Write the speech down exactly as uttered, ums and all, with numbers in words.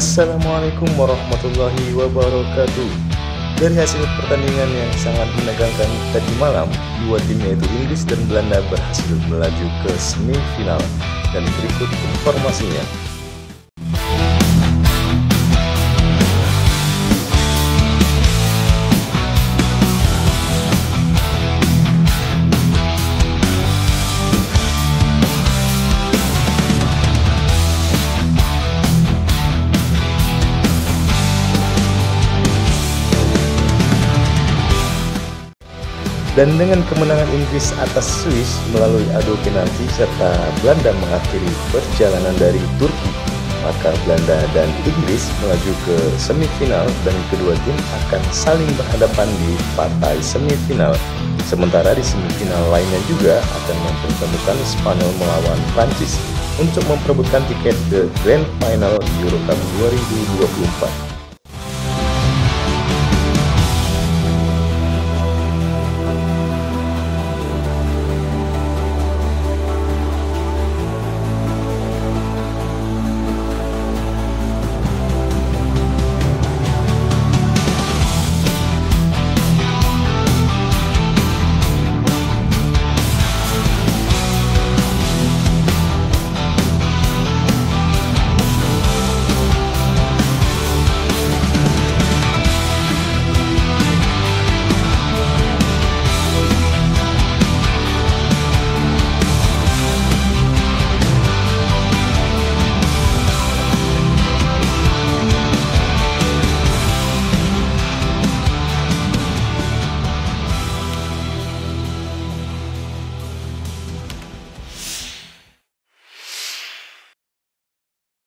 Assalamualaikum warahmatullahi wabarakatuh. Dari hasil pertandingan yang sangat menegangkan tadi malam, dua tim yaitu Inggris dan Belanda berhasil melaju ke semifinal. Dan berikut informasinya. Dan dengan kemenangan Inggris atas Swiss melalui adu penalti serta Belanda mengakhiri perjalanan dari Turki, maka Belanda dan Inggris melaju ke semifinal dan kedua tim akan saling berhadapan di partai semifinal. Sementara di semifinal lainnya juga akan mempertemukan Spanyol melawan Prancis untuk memperebutkan tiket ke Grand Final Euro Cup dua ribu dua puluh empat.